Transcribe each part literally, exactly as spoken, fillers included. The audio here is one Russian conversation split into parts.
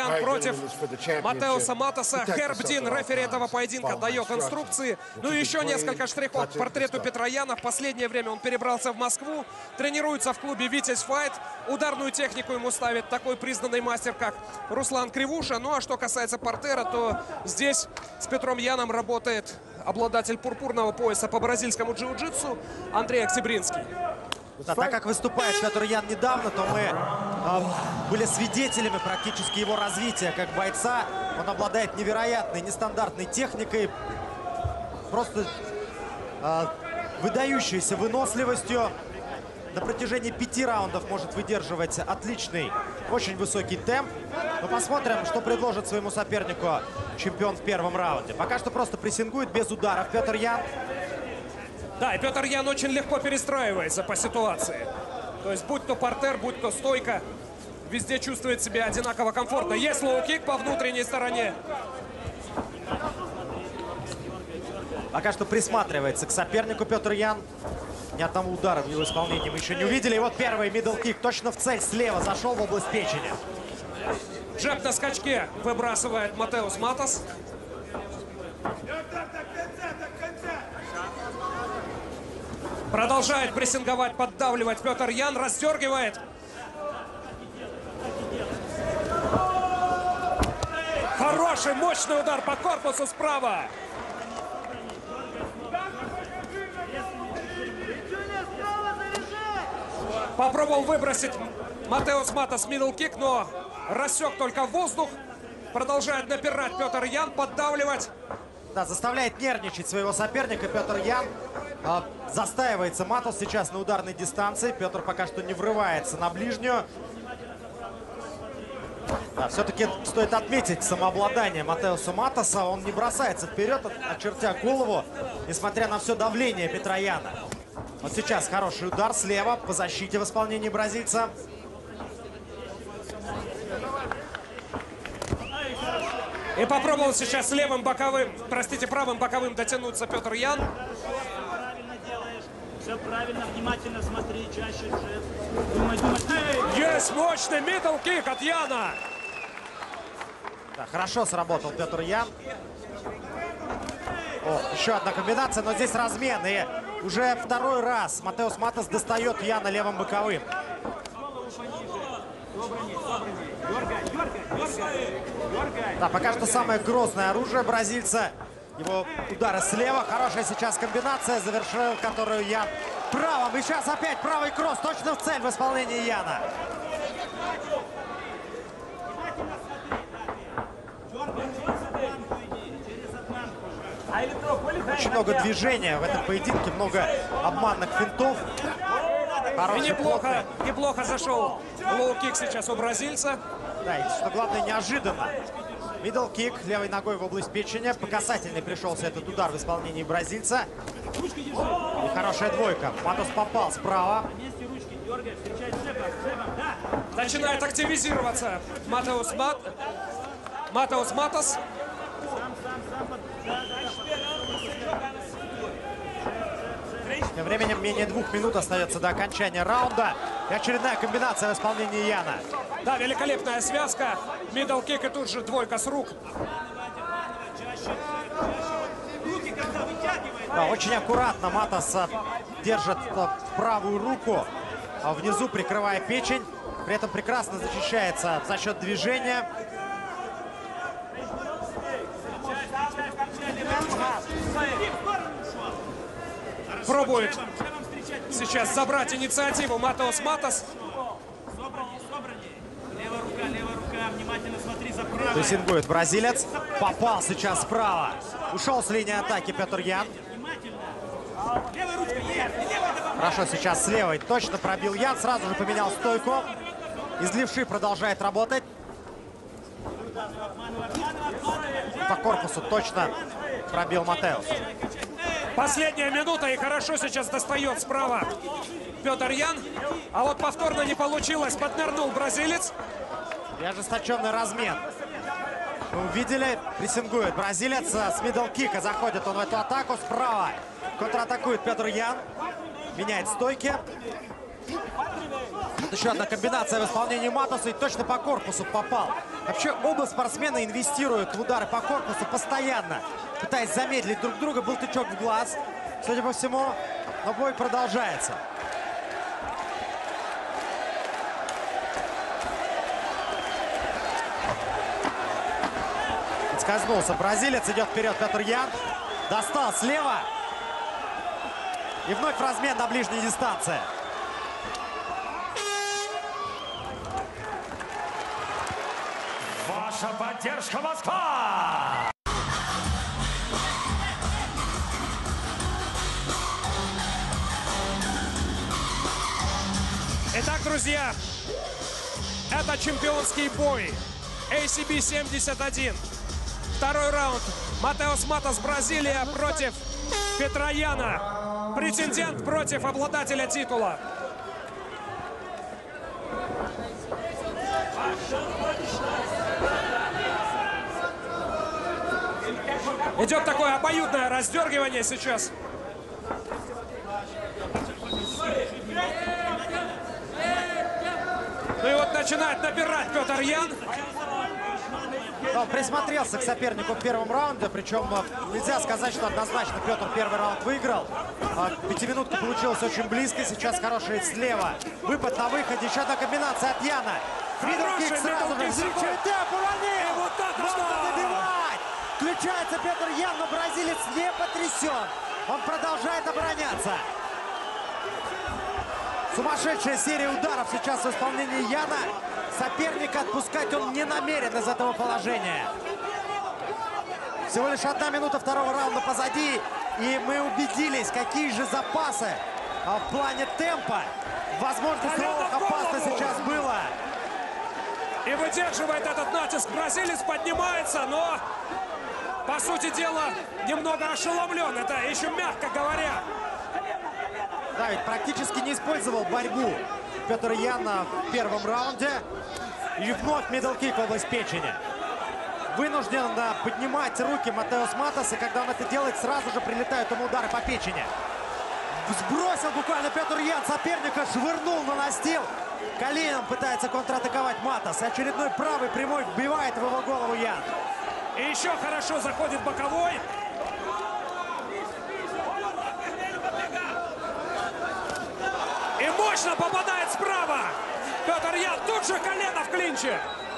Ян против Матеуса Матоса. Херб Дин, рефери этого поединка, дает инструкции. Ну и еще несколько штрихов к портрету Петра Яна. В последнее время он перебрался в Москву, тренируется в клубе «Витязь Файт». Ударную технику ему ставит такой признанный мастер, как Руслан Кривуша. Ну а что касается портера, то здесь с Петром Яном работает обладатель пурпурного пояса по бразильскому джиу-джитсу Андрей Октябринский. Да, так как выступает Петр Ян недавно, то мы э, были свидетелями практически его развития как бойца. Он обладает невероятной, нестандартной техникой, просто э, выдающейся выносливостью. На протяжении пяти раундов может выдерживать отличный, очень высокий темп. Но посмотрим, что предложит своему сопернику чемпион в первом раунде. Пока что просто прессингует без ударов Петр Ян. Да, и Петр Ян очень легко перестраивается по ситуации. То есть будь то портер, будь то стойка, везде чувствует себя одинаково комфортно. Есть лоу-кик по внутренней стороне. Пока что присматривается к сопернику Петр Ян. Ни одного удара в его исполнении мы еще не увидели. И вот первый мидл-кик точно в цель слева зашел в область печени. Джеб на скачке выбрасывает Матеус Матос. Продолжает прессинговать, поддавливать Петр Ян, раздергивает. Хороший, мощный удар по корпусу справа. Попробовал выбросить Матеус Матос мидл-кик, но рассек только воздух. Продолжает напирать Петр Ян, поддавливать. Да, заставляет нервничать своего соперника Петр Ян. Э, застаивается Матос сейчас на ударной дистанции. Петр пока что не врывается на ближнюю. Да, все-таки стоит отметить самообладание Матеуса Матоса. Он не бросается вперед, очертя голову, несмотря на все давление Петра Яна. Вот сейчас хороший удар слева по защите в исполнении бразильца. И попробовал сейчас левым боковым, простите, правым боковым дотянуться Петр Ян. Правильно делаешь. Все правильно, внимательно смотри, чаще джеб. Думай, думай. Есть мощный мидл-кик от Яна. Да, хорошо сработал Петр Ян. О, еще одна комбинация, но здесь размен. И уже второй раз Матеус Матос достает Яна левым боковым. Да, пока что самое грозное оружие бразильца. Его удары слева. Хорошая сейчас комбинация, завершил которую Ян правым. И сейчас опять правый кросс точно в цель в исполнении Яна. Очень много движения в этом поединке, много обманных финтов. И неплохо, неплохо зашел лоу-кик сейчас у бразильца. Да, и что главное, неожиданно. Мидл-кик левой ногой в область печени. По касательной пришелся этот удар в исполнении бразильца. И хорошая двойка. Матос попал справа. Начинает активизироваться Матеус Мат... Матеус Матос. Тем временем менее двух минут остается до окончания раунда. И очередная комбинация в исполнении Яна. Да, великолепная связка. Мидл-кик и тут же двойка с рук. Да, очень аккуратно Матос держит правую руку, а внизу прикрывая печень. При этом прекрасно защищается за счет движения. Пробует сейчас забрать инициативу Матеус Матос. Прессингует бразилец. Попал сейчас справа. Ушел с линии атаки Петр Ян. Хорошо сейчас с левой. Точно пробил Ян. Сразу же поменял стойку. Из левши продолжает работать. По корпусу точно пробил Матеус. Последняя минута, и хорошо сейчас достает справа Петр Ян. А вот повторно не получилось. Поднырнул бразилец. И ожесточенный размен. Вы увидели, прессингует бразилец. С мидл-кика заходит он в эту атаку справа. Контратакует Петр Ян. Меняет стойки. Вот еще одна комбинация в исполнении Матоса, и точно по корпусу попал. Вообще оба спортсмена инвестируют в удары по корпусу постоянно, пытаясь замедлить друг друга. Был тычок в глаз, судя по всему, но бой продолжается. Скользнулся бразилец, идет вперед Петр Ян. Достал слева. И вновь размен на ближней дистанции. Ваша поддержка, Москва! Итак, друзья, это чемпионский бой. эй си би семьдесят один. Второй раунд. Матеос Матос, Бразилия против Петра Яна. Претендент против обладателя титула. Идет такое обоюдное раздергивание сейчас. Ну и вот начинает набирать Петр Ян. Он присмотрелся к сопернику в первом раунде, причем нельзя сказать, что однозначно Петр первый раунд выиграл. Пятиминутка получилась очень близко, сейчас хороший слева. Выпад на выходе, еще одна комбинация от Яна. Фридеркик сразу же, взрывчатый темп, уронил! Вот так вот! Можно добивать! Включается Петр Ян, но бразилец не потрясен. Он продолжает обороняться. Сумасшедшая серия ударов сейчас в исполнении Яна. Соперника отпускать он не намерен из этого положения. Всего лишь одна минута второго раунда позади. И мы убедились, какие же запасы в плане темпа. Возможно, срывов опасно сейчас было. И выдерживает этот натиск. Бразилец поднимается, но, по сути дела, немного ошеломлен. Это еще мягко говоря. Да, ведь практически не использовал борьбу Петр Ян в первом раунде. И вновь мидл-кик в область печени. Вынужден да, поднимать руки Матеос Матос, и когда он это делает, сразу же прилетают ему удары по печени. Сбросил буквально Петр Ян соперника, швырнул на настил. Коленом пытается контратаковать Матос. И очередной правый прямой вбивает в его голову Ян. И еще хорошо заходит боковой. И мощно попадает справа. Петр Ян тут же колено в клинче.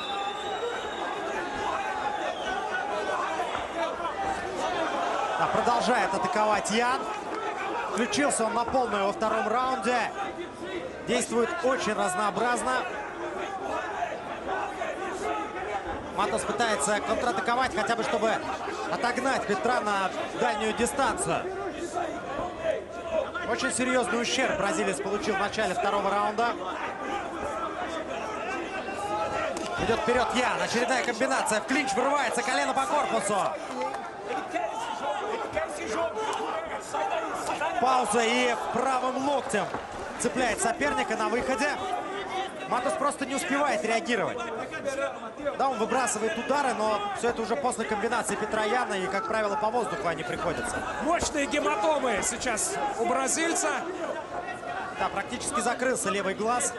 Да, продолжает атаковать Ян. Включился он на полную во втором раунде. Действует очень разнообразно. Матос пытается контратаковать, хотя бы чтобы отогнать Петра на дальнюю дистанцию. Очень серьезный ущерб бразилец получил в начале второго раунда. Идет вперед Ян. Очередная комбинация. В клинч вырывается. Колено по корпусу. Пауза и правым локтем цепляет соперника на выходе. Матос просто не успевает реагировать. Да, он выбрасывает удары, но все это уже после комбинации Петра Яна. И, как правило, по воздуху они приходятся. Мощные гематомы сейчас у бразильца. Да, практически закрылся левый глаз.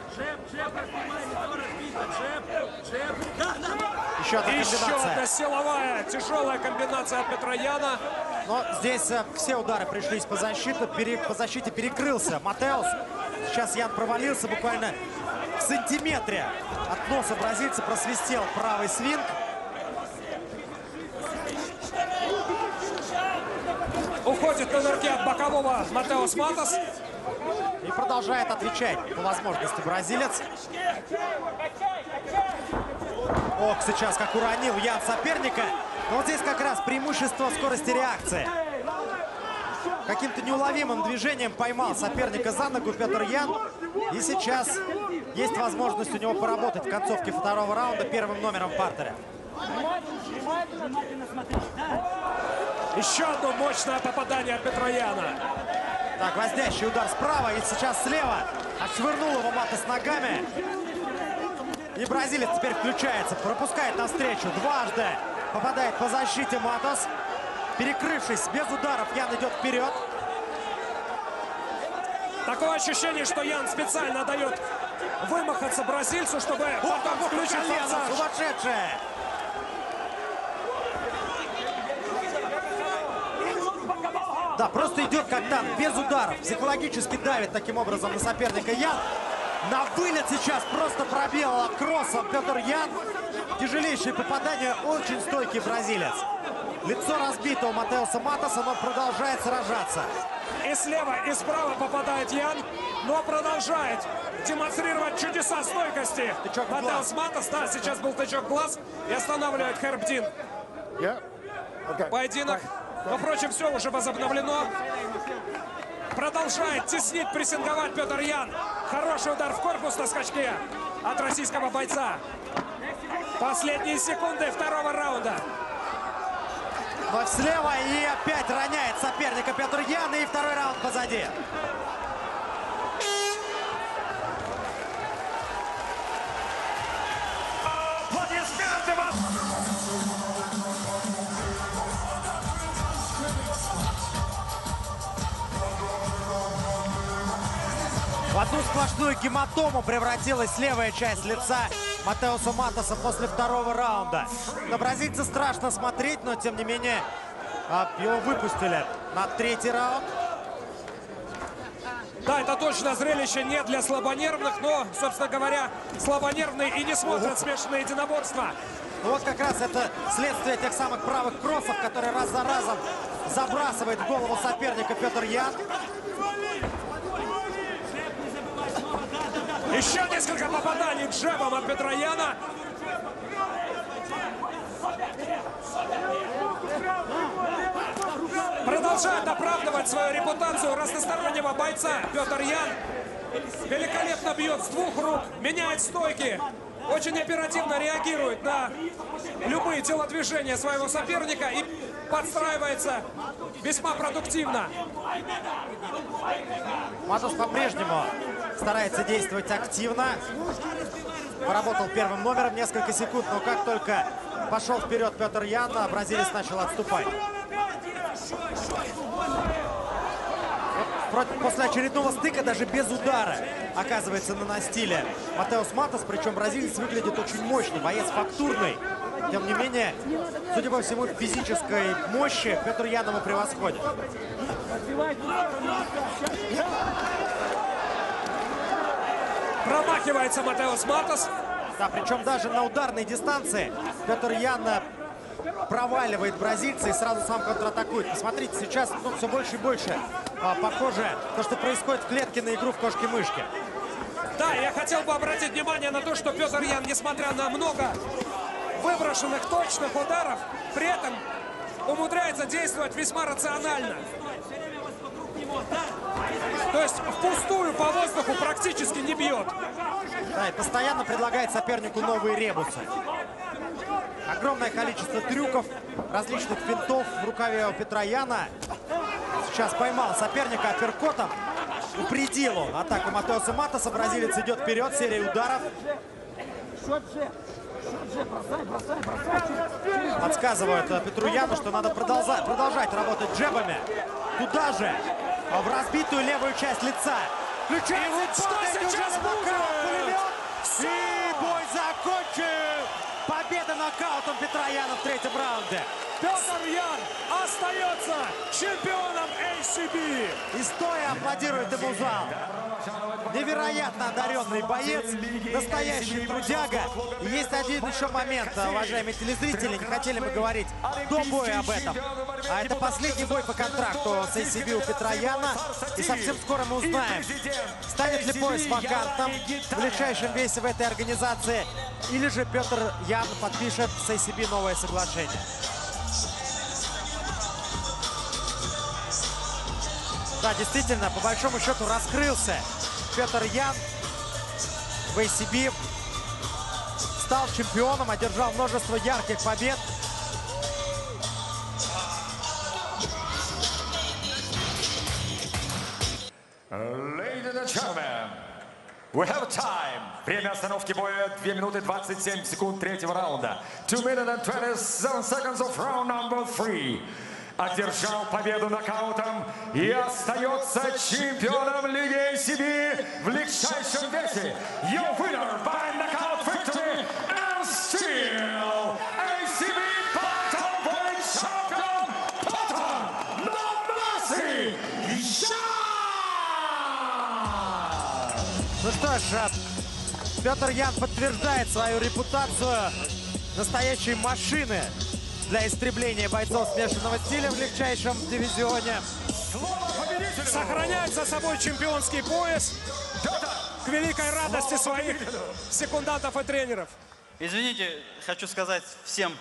Еще одна Еще комбинация. одна силовая, тяжелая комбинация от Петра Яна. Но здесь э, все удары пришлись по защите. Пере, по защите перекрылся Матеос. Сейчас Ян провалился буквально в сантиметре от носа бразильца. Просвистел правый свинг. Уходит на нырке от бокового Матеос Матос. И продолжает отвечать по возможности бразилец. Ох, сейчас как уронил Ян соперника. Но вот здесь как раз преимущество скорости реакции. Каким-то неуловимым движением поймал соперника за ногу Петр Ян. И сейчас есть возможность у него поработать в концовке второго раунда первым номером в партере. Еще одно мощное попадание от Петра Яна. Так, гвоздящий удар справа и сейчас слева. Отшвырнул его Матос ногами. И бразилец теперь включается, пропускает навстречу дважды. Попадает по защите Матос. Перекрывшись без ударов, Ян идет вперед. Такое ощущение, что Ян специально дает вымахаться бразильцу, чтобы потом включить форсаж. Сумасшедшая! Да, просто идет как танк, без ударов. Психологически давит таким образом на соперника Ян. На вылет сейчас просто пробил кроссом Петр Ян. Тяжелейшее попадание, очень стойкий бразилец. Лицо разбито у Матеуса Матоса, но продолжает сражаться. И слева, и справа попадает Ян, но продолжает демонстрировать чудеса стойкости. Матеус Матос, да, сейчас был тычок в глаз и останавливает Херб Дин. Yeah. Okay. Поединок. Но, впрочем, все уже возобновлено. Продолжает теснить, прессинговать Петр Ян. Хороший удар в корпус на скачке от российского бойца. Последние секунды второго раунда. Вновь слева и опять роняет соперника Петр Ян. И второй раунд позади. Аплодисменты вам! В одну сплошную гематому превратилась левая часть лица Матеуса Матоса после второго раунда. На бразильца страшно смотреть, но тем не менее его выпустили на третий раунд. Да, это точно зрелище не для слабонервных, но, собственно говоря, слабонервные и не смотрят смешанные единоборства. Ну вот как раз это следствие тех самых правых кроссов, которые раз за разом забрасывает в голову соперника Петр Ян. Еще несколько попаданий джебом от Петра Яна. Продолжает оправдывать свою репутацию разностороннего бойца Петр Ян. Великолепно бьет с двух рук, меняет стойки. Очень оперативно реагирует на любые телодвижения своего соперника и подстраивается весьма продуктивно. Матос по-прежнему старается действовать активно. Поработал первым номером несколько секунд, но как только пошел вперед Петр Ян, бразилец начал отступать. Вот после очередного стыка, даже без удара, оказывается на настиле Матеус Матос. Причем бразилец выглядит очень мощный, боец фактурный. Тем не менее, судя по всему, физической мощи Петр Ян ему превосходит. Промахивается Матеус Матос. Да, причем даже на ударной дистанции Петр Ян проваливает бразильца и сразу сам контратакует. Посмотрите, сейчас ну, все больше и больше а, похоже то, что происходит в клетке, на игру в кошки-мышки. Да, я хотел бы обратить внимание на то, что Петр Ян, несмотря на много выброшенных точных ударов, при этом умудряется действовать весьма рационально. То есть впустую по воздуху практически не бьет. Да, и постоянно предлагает сопернику новые ребусы. Огромное количество трюков, различных финтов в рукаве у Петра Яна. Сейчас поймал соперника апперкотом. Упредил он атаку Матеуса Матоса. Бразилец идет вперед, серия ударов. Подсказывают Петру Яну, что надо продолжать, продолжать работать джебами. Туда же, в разбитую левую часть лица. Включается, и вот что сейчас будет? И бой закончен. Победа нокаутом Петра Яна в третьем раунде. Петр Ян остается чемпионом эй си би. И стоя аплодирует ему зал. Невероятно одаренный боец, настоящий трудяга. И есть один еще момент, уважаемые телезрители, не хотели мы говорить до боя об этом. А это последний бой по контракту с эй си би у Петра Яна. И совсем скоро мы узнаем, станет ли пояс вакантным в величайшем весе в этой организации, или же Петр Ян подпишет с эй си би новое соглашение. Да, действительно, по большому счету раскрылся Петр Ян в эй си би. Стал чемпионом, одержал множество ярких побед. Ladies and gentlemen, we have time. Время остановки боя две минуты двадцать семь секунд третьего раунда. two minutes and twenty-seven seconds of round number three. одержал победу нокаутом и остается чемпионом Лиги эй си би в легчайшем весе. Your winner by knockout victory and still эй си би Bantamweight champion, Petr No Mercy Yan! Ну что ж, Петр Ян подтверждает свою репутацию настоящей машины для истребления бойцов смешанного стиля в легчайшем дивизионе. Сохраняет за собой чемпионский пояс к великой радости своих секундантов и тренеров. Извините, хочу сказать всем.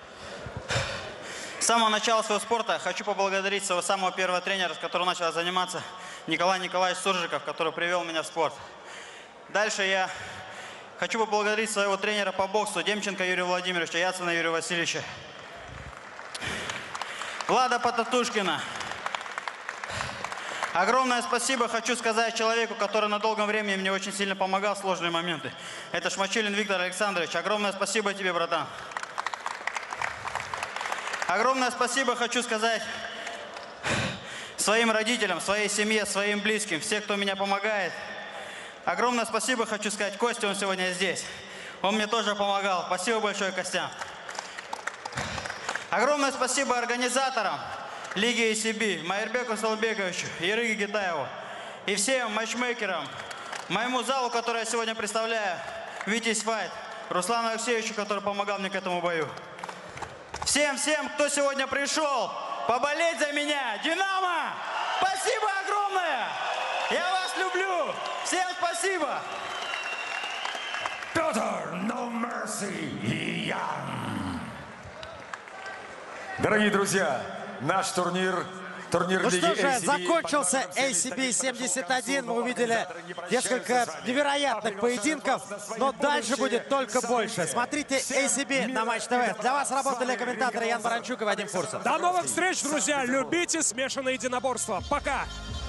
С самого начала своего спорта хочу поблагодарить своего самого первого тренера, с которого начал заниматься, Николай Николаевич Суржиков, который привел меня в спорт. Дальше я хочу поблагодарить своего тренера по боксу Демченко Юрия Владимировича, Яцина Юрия Васильевича, Влада Потатушкина. Огромное спасибо хочу сказать человеку, который на долгом времени мне очень сильно помогал в сложные моменты. Это Шмачилин Виктор Александрович. Огромное спасибо тебе, братан. Огромное спасибо хочу сказать своим родителям, своей семье, своим близким, всем, кто меня помогает. Огромное спасибо хочу сказать Косте, он сегодня здесь. Он мне тоже помогал. Спасибо большое, Костя. Огромное спасибо организаторам Лиги эй си би, Майербеку Салбековичу, Ерыге Гитаеву и всем матчмейкерам, моему залу, который я сегодня представляю, Витязь Файт, Руслану Алексеевичу, который помогал мне к этому бою. Всем-всем, кто сегодня пришел поболеть за меня, Динамо, спасибо огромное! Я вас люблю! Всем спасибо! Petr No Mercy Yan. Дорогие друзья, наш турнир, турнир Ну Лиги что же, эй си би закончился эй си би семьдесят один. Мы увидели несколько невероятных поединков, но дальше будет только больше. Смотрите эй си би на Матч ТВ. Для вас работали комментаторы Ян Баранчук и Вадим Фурсов. До новых встреч, друзья! Любите смешанные единоборства. Пока!